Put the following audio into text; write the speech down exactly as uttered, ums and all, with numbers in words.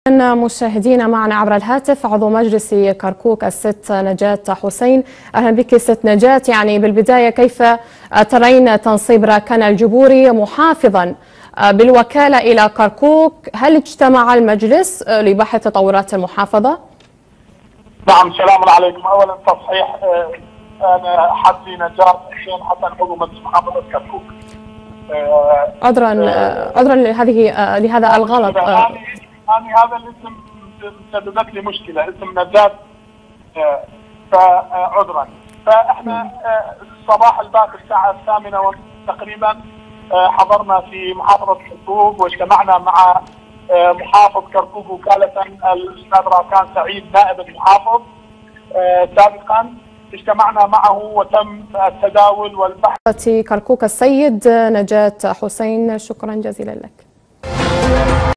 مشاهدينا معنا عبر الهاتف عضو مجلس كركوك الست نجاة حسين. أهلا بك ست نجاة. يعني بالبداية كيف ترين تنصيب راكان الجبوري محافظا بالوكالة إلى كركوك؟ هل اجتمع المجلس لبحث تطورات المحافظة؟ نعم، السلام عليكم. أولا تصحيح، أنا حسي نجاة حسين حسن عضو مجلس محافظة كركوك. عذرا عذرا لهذه لهذا الغلط. أنا هذا الاسم سببت لي مشكلة، اسم نجاة، فعذرا. فاحنا الصباح الباكر الساعة الثامنة تقريبا حضرنا في محافظة كركوك واجتمعنا مع محافظ كركوك وكالة الأستاذ راكان سعيد نائب المحافظ سابقا. اجتمعنا معه وتم التداول والبحث. كركوك السيد نجاة حسين، شكرا جزيلا لك.